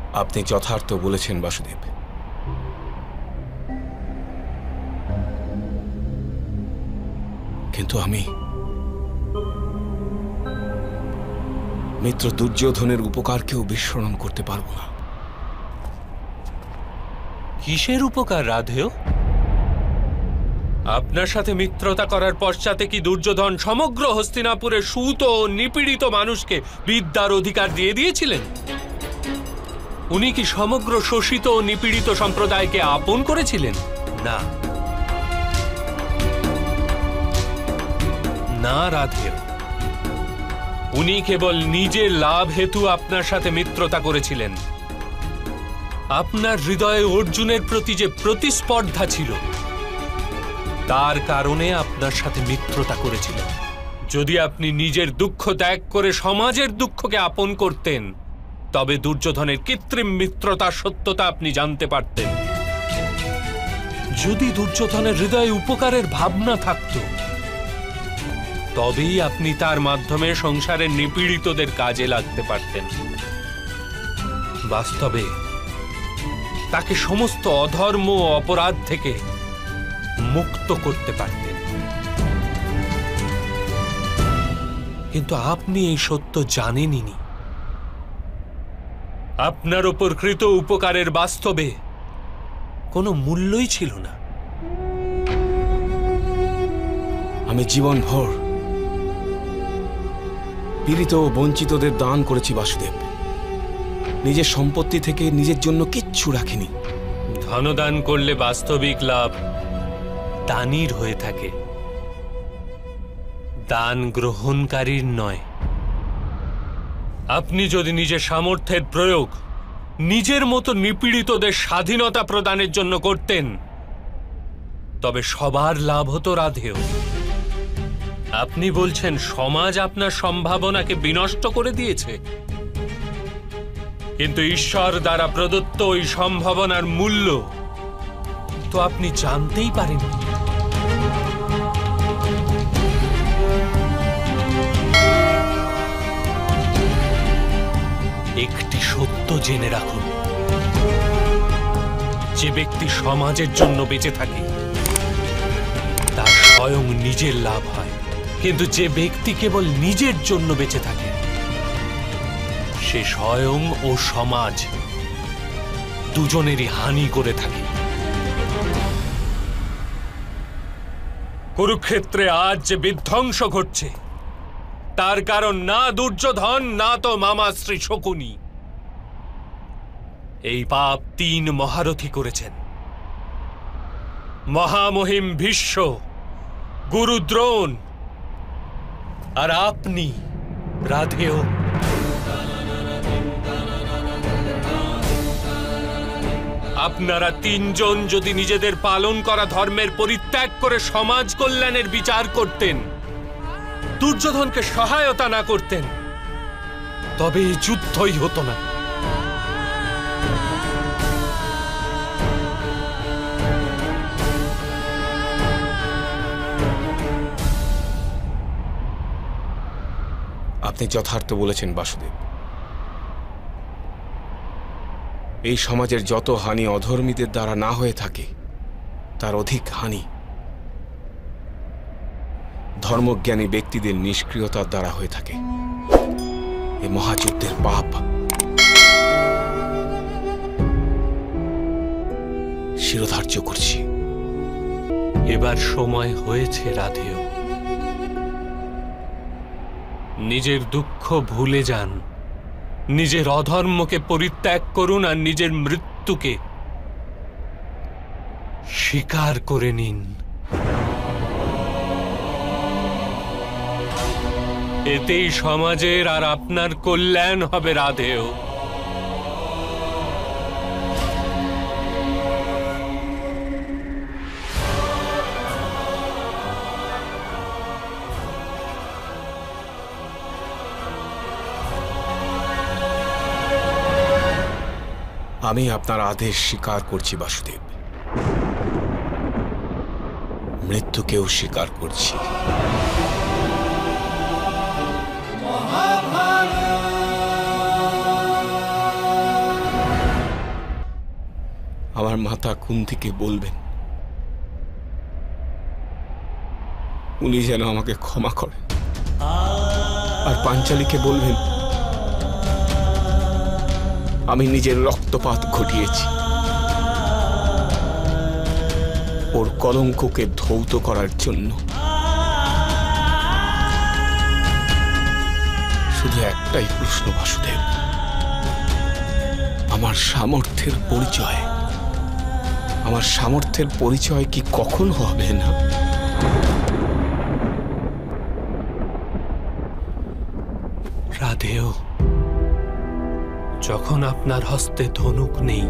আপনি যথার্থ বলেছেন বাসুদেব। কিন্তু আমি মিত্র দুর্যোধনের উপকারকেও বিস্মরণ করতে পারবো না। কিসের উপকার রাধেয়? আপনার সাথে মিত্রতা করার পশ্চাতে কি দুর্যোধন সমগ্র হস্তিনাপুরের সুত ও নিপীড়িত মানুষকে বিদ্যার অধিকার দিয়ে দিয়েছিলেন? উনি কি সমগ্র শোষিত ও নিপীড়িত সম্প্রদায়কে আপন করেছিলেন? না না রাধেয়, উনি কেবল নিজের লাভ হেতু আপনার সাথে মিত্রতা করেছিলেন। আপনার হৃদয়ে অর্জুনের প্রতি যে প্রতিস্পর্ধা ছিল, তার কারণে আপনার সাথে মিত্রতা করেছিলেন। যদি আপনি নিজের দুঃখ ত্যাগ করে সমাজের দুঃখকে আপন করতেন, তবে দুর্যোধনের কৃত্রিম মিত্রতার সত্যতা আপনি জানতে পারতেন। যদি দুর্যোধনের হৃদয়ে উপকারের ভাবনা থাকত, তবেই আপনি তার মাধ্যমে সংসারের নিপীড়িতদের কাজে লাগতে পারতেন। বাস্তবে তাকে সমস্ত অধর্ম ও অপরাধ থেকে মুক্ত করতে পারতেন। কিন্তু আপনি এই সত্য জানেনই। আপনার উপর কৃত উপকারের বাস্তবে কোনো মূল্যই ছিল না। আমি জীবনভর পীড়িত ও বঞ্চিতদের দান করেছি বাসুদেব। নিজের সম্পত্তি থেকে নিজের জন্য কিচ্ছু রাখিনি। ধনদান করলে বাস্তবিক লাভ দানীর হয়ে থাকে, দান গ্রহণকারীর নয়। আপনি যদি নিজের সামর্থ্যের প্রয়োগ নিজের মতো নিপীড়িতদের স্বাধীনতা প্রদানের জন্য করতেন, তবে সবার লাভ হতো রাধেয়। আপনি বলছেন সমাজ আপনার সম্ভাবনাকে বিনষ্ট করে দিয়েছে, কিন্তু ঈশ্বর দ্বারা প্রদত্ত ওই সম্ভাবনার মূল্য তো আপনি জানতেই পারেননি। একটি সত্য জেনে রাখুন, যে ব্যক্তি সমাজের জন্য বেঁচে থাকে তার স্বয়ং নিজের লাভ হয়, কিন্তু যে ব্যক্তি কেবল নিজের জন্য বেঁচে থাকে সে স্বয়ং ও সমাজ দুজনেরই হানি করে থাকে। কুরুক্ষেত্রে আজ যে বিধ্বংস ঘটছে, তার কারণ না দুর্যোধন, না তো মামাশ্রী শকুনি। এই পাপ 3 মহারথী করেছেন: মহামহিম ভীষ্ম, গুরু দ্রোণ আর আপনি রাধেয়। আপনারা 3 জন যদি নিজেদের পালন করা ধর্মের পরিত্যাগ করে সমাজ কল্যাণের বিচার করতেন, দুর্যোধনকে সহায়তা না করতেন, তবে এই যুদ্ধই হতো না। আপনি যথার্থ বলেছেন বাসুদেব। এই সমাজের যত হানি অধর্মীদের দ্বারা না হয়ে থাকে, তার অধিক হানি ধর্মজ্ঞানী ব্যক্তিদের নিষ্ক্রিয়তার দ্বারা হয়ে থাকে। এই মহাযুদ্ধের পাপ শিরোধার্য করছি। এবার সময় হয়েছে রাধেয়। নিজের দুঃখ ভুলে যান, নিজের অধর্মকে পরিত্যাগ করুন আর নিজের মৃত্যুকে স্বীকার করে নিন। এতেই সমাজের আর আপনার কল্যাণ হবে রাধেয়। আমি আপনার আদেশ স্বীকার করছি বাসুদেব, মৃত্যুকেও স্বীকার করছি। মাতা কুন্তিকে বলবেন উনি যেন আমাকে ক্ষমা করেন, আর পাঞ্চালীকে বলবেন আমি নিজের রক্তপাত ঘটিয়েছি, ওর কলঙ্ককে ধৌত করার জন্য। শুধু একটাই প্রশ্ন বাসুদেব, আমার সামর্থ্যের পরিচয় কি কখন হবে না? রাধেয়, যখন আপনার হস্তে ধনুক নেই,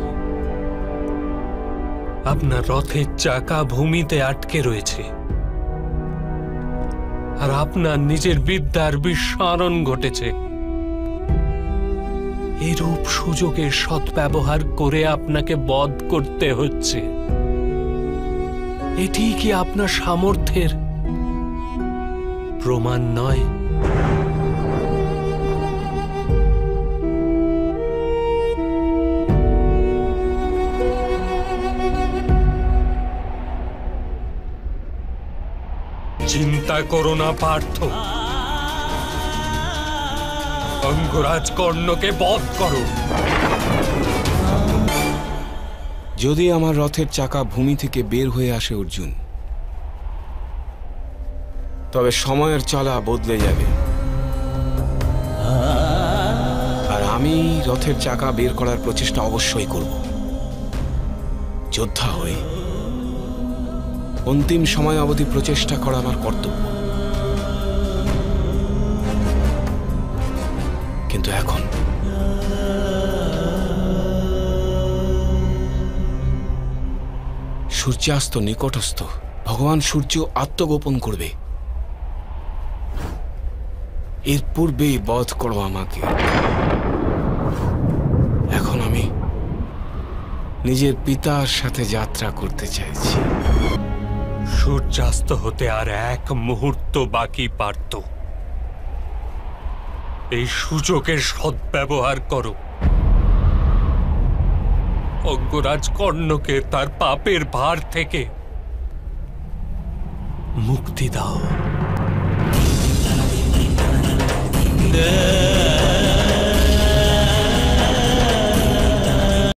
আপনার রথের চাকা ভূমিতে আটকে রয়েছে, আর আপনার নিজের বিদ্যার বিস্মরণ ঘটেছে, এরূপ সুযোগের সদ্ব্যবহার করে আপনাকে বধ করতে হচ্ছে, এটি কি আপনার সামর্থ্যের প্রমাণ নয়? চিন্তা করো না পার্থ, অঙ্গরাজ কর্ণকে বধ করো। যদি আমার রথের চাকা ভূমি থেকে বের হয়ে আসে অর্জুন, তবে সময়ের চলা বদলে যাবে, আর আমি রথের চাকা বের করার প্রচেষ্টা অবশ্যই করব, যোদ্ধা হয়ে। অন্তিম সময় অবধি প্রচেষ্টা করা আমার কর্তব্য। কিন্তু এখন সূর্যাস্ত নিকটস্থ, ভগবান সূর্য আত্মগোপন করবে, এর পূর্বেই বধ করো আমাকে। এখন আমি নিজের পিতার সাথে যাত্রা করতে চাইছি। সূর্যাস্ত হতে আর এক মুহূর্ত বাকি পার্থ, এই সুযোগের সদ্ব্যবহার করো, অঙ্গরাজ কর্ণকে তার পাপের ভার থেকে মুক্তি দাও।